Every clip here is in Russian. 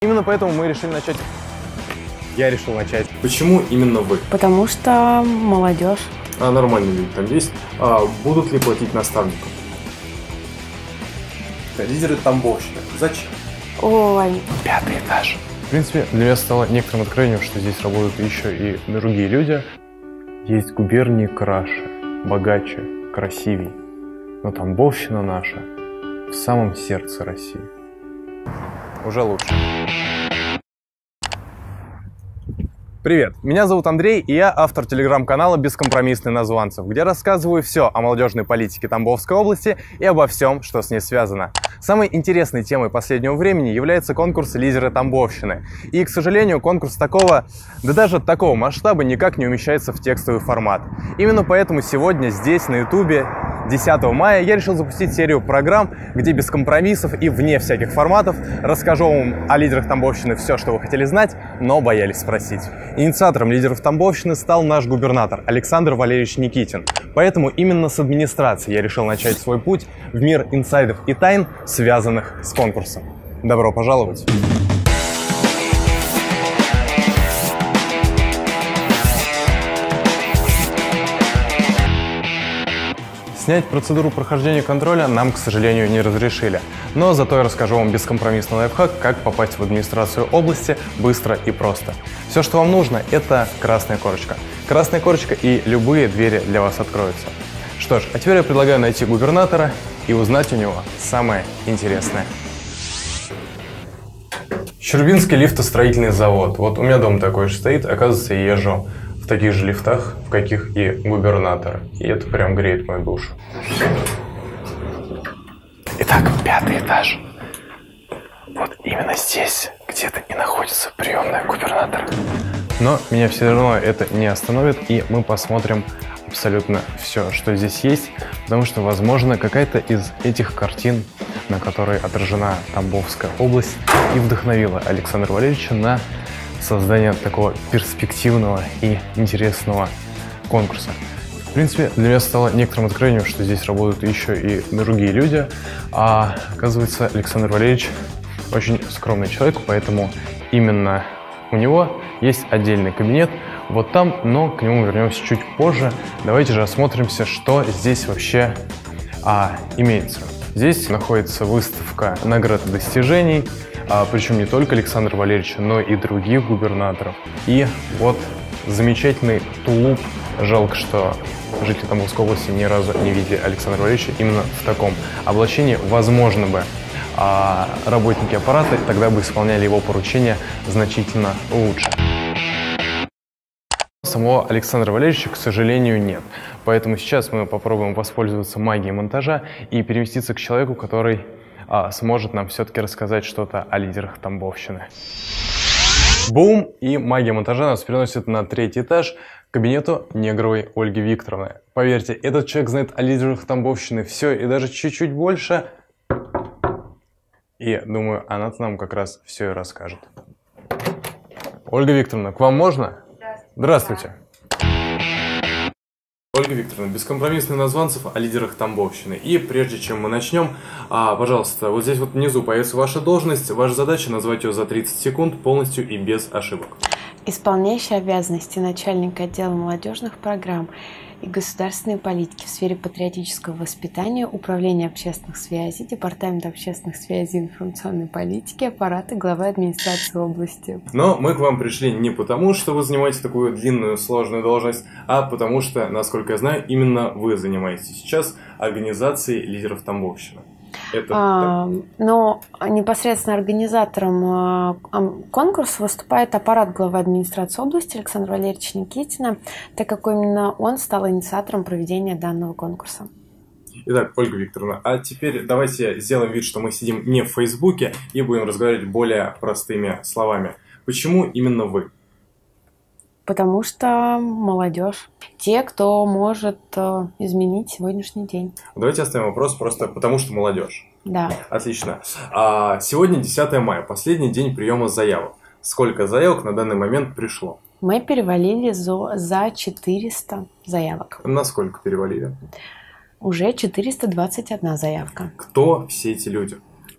Именно поэтому мы решили начать. Я решил начать. Почему именно вы? Потому что молодежь. А нормальные люди там есть. Будут ли платить наставникам? Лидеры Тамбовщины. Зачем? Ой. 5-й этаж. В принципе, для меня стало некоторым откровением, что здесь работают еще и другие люди. Есть губернии краше, богаче, красивей. Но Тамбовщина наша в самом сердце России. Уже лучше. Привет, меня зовут Андрей, и я автор телеграм-канала «Бескомпромиссный названцев», где рассказываю все о молодежной политике Тамбовской области и обо всем, что с ней связано. Самой интересной темой последнего времени является конкурс «Лидеры Тамбовщины». И, к сожалению, конкурс такого, да даже такого масштаба никак не умещается в текстовый формат. Именно поэтому сегодня здесь, на ютубе, 10 мая, я решил запустить серию программ, где без компромиссов и вне всяких форматов расскажу вам о лидерах Тамбовщины все, что вы хотели знать, но боялись спросить. Инициатором лидеров Тамбовщины стал наш губернатор Александр Валерьевич Никитин. Поэтому именно с администрации я решил начать свой путь в мир инсайдов и тайн, связанных с конкурсом. Добро пожаловать! Снять процедуру прохождения контроля нам, к сожалению, не разрешили. Но зато я расскажу вам бескомпромиссный лайфхак, как попасть в администрацию области быстро и просто. Все, что вам нужно, это красная корочка. Красная корочка, и любые двери для вас откроются. Что ж, а теперь я предлагаю найти губернатора и узнать у него самое интересное. Щербинский лифтостроительный завод. Вот у меня дома такой же стоит, оказывается, я езжу в таких же лифтах, в каких и губернатор. И это прям греет мою душу. Итак, 5-й этаж. Вот именно здесь где-то и находится приемная губернатора. Но меня все равно это не остановит, и мы посмотрим абсолютно все, что здесь есть, потому что, возможно, какая-то из этих картин, на которой отражена Тамбовская область, и вдохновила Александра Валерьевича на создание такого перспективного и интересного конкурса. В принципе, для меня стало некоторым откровением, что здесь работают еще и другие люди, а оказывается, Александр Валерьевич очень скромный человек, поэтому именно у него есть отдельный кабинет вот там, но к нему вернемся чуть позже. Давайте же осмотримся, что здесь вообще имеется. Здесь находится выставка наград и достижений, причем не только Александра Валерьевича, но и других губернаторов. И вот замечательный тулуп. Жалко, что жители Тамбовской области ни разу не видели Александра Валерьевича именно в таком облачении. Возможно бы работники аппарата тогда бы исполняли его поручения значительно лучше. Самого Александра Валерьевича, к сожалению, нет. Поэтому сейчас мы попробуем воспользоваться магией монтажа и переместиться к человеку, который сможет нам все-таки рассказать что-то о лидерах Тамбовщины. Бум! И магия монтажа нас переносит на 3-й этаж к кабинету Негровой Ольги Викторовны. Поверьте, этот человек знает о лидерах Тамбовщины все и даже чуть-чуть больше. И думаю, она нам как раз все и расскажет. Ольга Викторовна, к вам можно? Здравствуйте. Ольга Викторовна, бескомпромиссный названцев о лидерах Тамбовщины. И прежде чем мы начнем, пожалуйста, вот здесь вот внизу появится ваша должность. Ваша задача назвать ее за 30 секунд полностью и без ошибок. Исполняющий обязанности начальника отдела молодежных программ и государственной политики в сфере патриотического воспитания, управления общественных связей, департамента общественных связей и информационной политики, аппарата главы администрации области. Но мы к вам пришли не потому, что вы занимаете такую длинную, сложную должность, а потому что, насколько я знаю, именно вы занимаетесь сейчас организацией лидеров Тамбовщины. Но непосредственно организатором конкурса выступает аппарат главы администрации области Александра Валерьевича Никитина, так как именно он стал инициатором проведения данного конкурса. Итак, Ольга Викторовна, а теперь давайте сделаем вид, что мы сидим не в Фейсбуке и будем разговаривать более простыми словами. Почему именно вы? Потому что молодежь. Те, кто может изменить сегодняшний день. Давайте оставим вопрос просто потому, что молодежь. Да. Отлично. Сегодня 10 мая, последний день приема заявок. Сколько заявок на данный момент пришло? Мы перевалили за 400 заявок. Насколько перевалили? Уже 421 заявка. Кто все эти люди?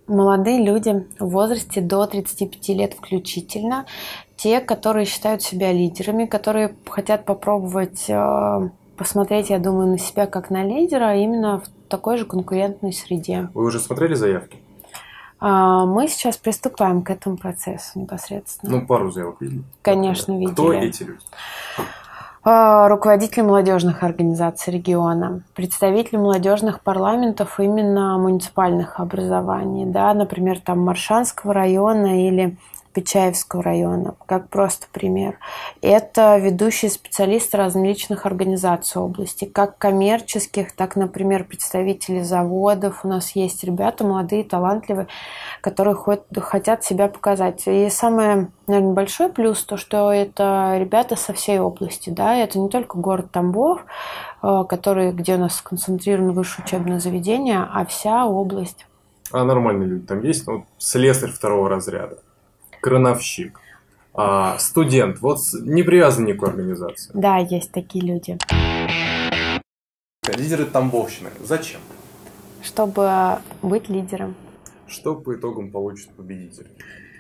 Молодые люди в возрасте до 35 лет включительно, те, которые считают себя лидерами, которые хотят попробовать посмотреть, я думаю, на себя как на лидера, именно в такой же конкурентной среде. Вы уже смотрели заявки? Мы сейчас приступаем к этому процессу непосредственно. Ну, пару заявок видели? Конечно, видели. Кто эти люди? Руководители молодежных организаций региона, представители молодежных парламентов именно муниципальных образований, да, например, там Маршанского района или Печаевского района, как просто пример. Это ведущие специалисты различных организаций области, как коммерческих, так, например, представители заводов. У нас есть ребята молодые, талантливые, которые хотят себя показать. И самый, наверное, большой плюс, то, что это ребята со всей области. Да? Это не только город Тамбов, где у нас сконцентрировано высшее учебное заведение, а вся область. А нормальные люди там есть? Ну, слесарь второго разряда, крановщик, студент, вот не привязан ни к организации. Да, есть такие люди. Лидеры Тамбовщины. Зачем? Чтобы быть лидером. Что по итогам получит победитель?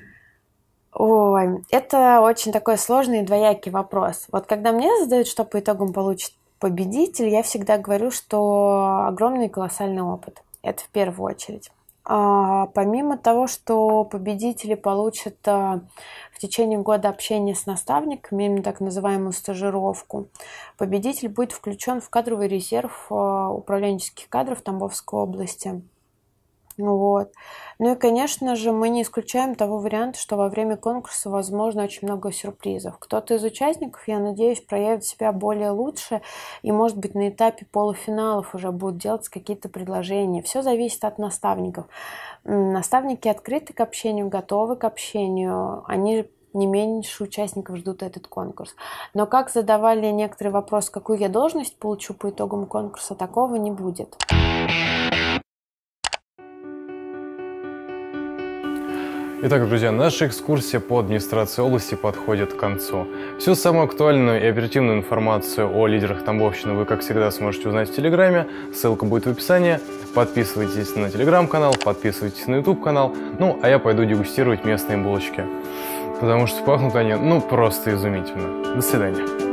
Ой, это очень такой сложный и двоякий вопрос. Вот когда мне задают, что по итогам получит победитель, я всегда говорю, что огромный и колоссальный опыт. Это в первую очередь. Помимо того, что победители получат в течение года общения с наставниками, именно так называемую стажировку, победитель будет включен в кадровый резерв управленческих кадров Тамбовской области. Вот. Ну и, конечно же, мы не исключаем того варианта, что во время конкурса возможно очень много сюрпризов. Кто-то из участников, я надеюсь, проявит себя более лучше и, может быть, на этапе полуфиналов уже будут делать какие-то предложения. Все зависит от наставников. Наставники открыты к общению, готовы к общению. Они не меньше участников ждут этот конкурс. Но как задавали некоторые вопросы, какую я должность получу по итогам конкурса, такого не будет. Итак, друзья, наша экскурсия по администрации области подходит к концу. Всю самую актуальную и оперативную информацию о лидерах Тамбовщины вы, как всегда, сможете узнать в Телеграме. Ссылка будет в описании. Подписывайтесь на Телеграм-канал, подписывайтесь на YouTube-канал. Ну, а я пойду дегустировать местные булочки. Потому что пахнут они, просто изумительно. До свидания.